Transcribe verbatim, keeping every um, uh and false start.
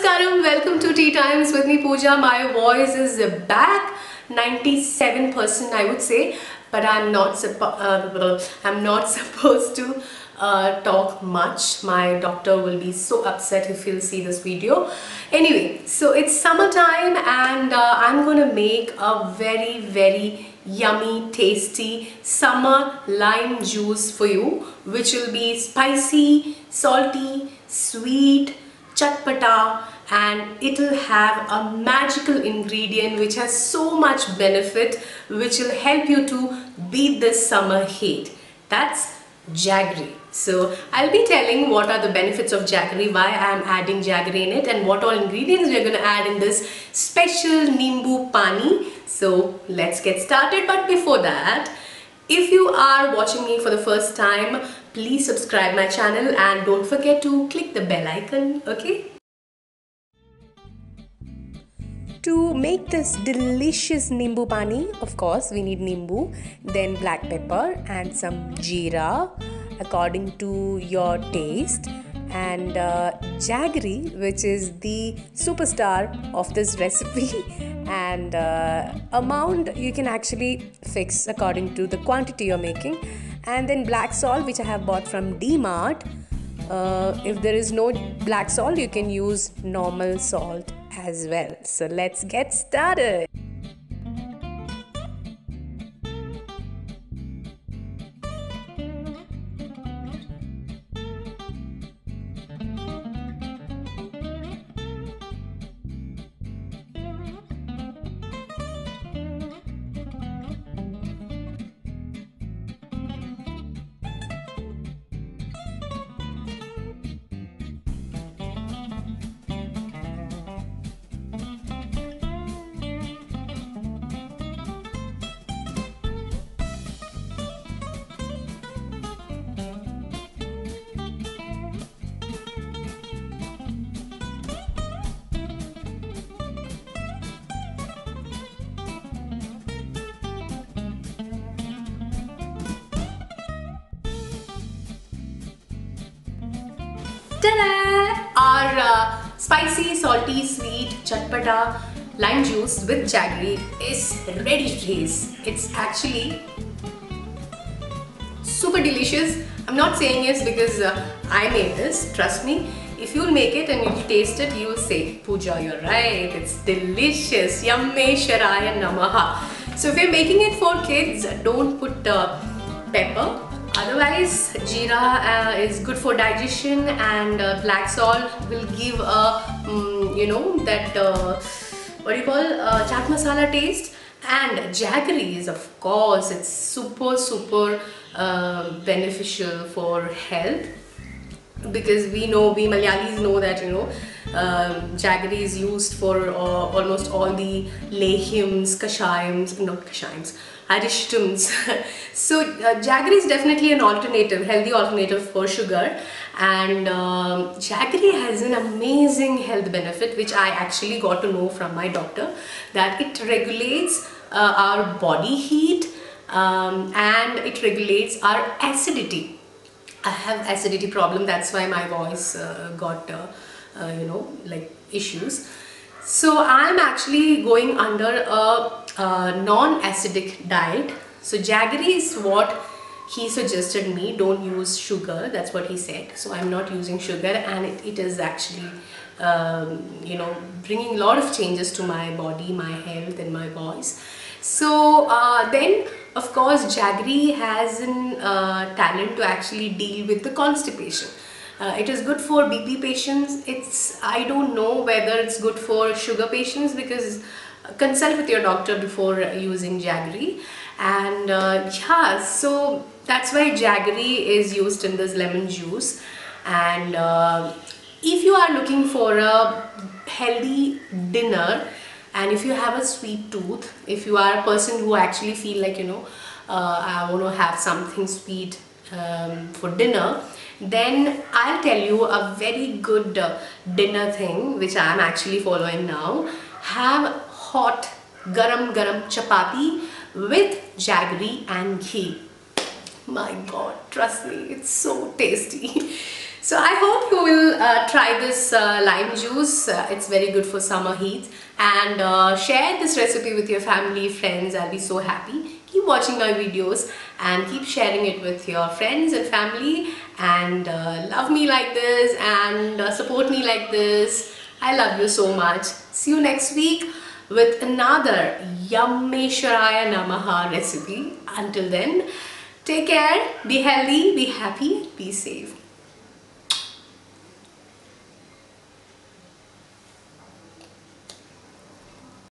Namaskaram, welcome to Tea Times with me Pooja. My voice is back, ninety-seven percent I would say, but I'm not uh, I'm not supposed to uh, talk much. My doctor will be so upset if he'll see this video. Anyway, so it's summertime and uh, I'm gonna make a very very yummy tasty summer lime juice for you, which will be spicy, salty, sweet, chatpata, and it'll have a magical ingredient which has so much benefit, which will help you to beat this summer heat. That's jaggery. So I'll be telling what are the benefits of jaggery, why I am adding jaggery in it, and what all ingredients we're going to add in this special Nimbu Pani. So let's get started. But before that, if you are watching me for the first time, please subscribe my channel and don't forget to click the bell icon, okay? To make this delicious Nimbu Pani, of course, we need Nimbu, then black pepper and some jeera according to your taste, and uh, jaggery, which is the superstar of this recipe, and uh, amount you can actually fix according to the quantity you're making, and then black salt, which I have bought from D-Mart. Uh, if there is no black salt, you can use normal salt as well. So let's get started. Ta-da! Our uh, spicy, salty, sweet, chatpata lime juice with jaggery is ready to taste. It's actually super delicious. I'm not saying this because uh, I made this. Trust me, if you'll make it and you'll taste it, you'll say, Pooja, you're right. It's delicious. Yamme Sharaya Namaha. So if you're making it for kids, don't put uh, pepper. Otherwise, jeera uh, is good for digestion, and uh, black salt will give a, um, you know, that, uh, what do you call, uh, chaat masala taste. And jaggery is, of course, it's super, super uh, beneficial for health. Because we know, we Malayalis know that, you know, um, jaggery is used for uh, almost all the lehyams, kashayams, not kashayams, arishtams. So uh, jaggery is definitely an alternative, healthy alternative for sugar, and um, jaggery has an amazing health benefit which I actually got to know from my doctor, that it regulates uh, our body heat um, and it regulates our acidity. I have acidity problem, that's why my voice uh, got uh, uh, you know, like issues. So I'm actually going under a, a non-acidic diet. So jaggery is what he suggested me, don't use sugar, that's what he said. So I'm not using sugar, and it, it is actually um, you know, bringing a lot of changes to my body, my health and my voice. So uh, then of course jaggery has an uh, talent to actually deal with the constipation. Uh, it is good for B P patients. It's, I don't know whether it's good for sugar patients, because consult with your doctor before using jaggery. And uh, yeah, so that's why jaggery is used in this lemon juice. And uh, if you are looking for a healthy dinner, and if you have a sweet tooth, if you are a person who actually feel like, you know, uh, I want to have something sweet um, for dinner, then I'll tell you a very good uh, dinner thing which I am actually following now. Have hot garam garam chapati with jaggery and ghee. My god, trust me, it's so tasty. So I hope you will uh, try this uh, lime juice. Uh, it's very good for summer heat, and uh, share this recipe with your family, friends. I'll be so happy. Keep watching my videos and keep sharing it with your friends and family, and uh, love me like this and uh, support me like this. I love you so much. See you next week with another Yammeshwaraya Namaha recipe. Until then, take care, be healthy, be happy, be safe.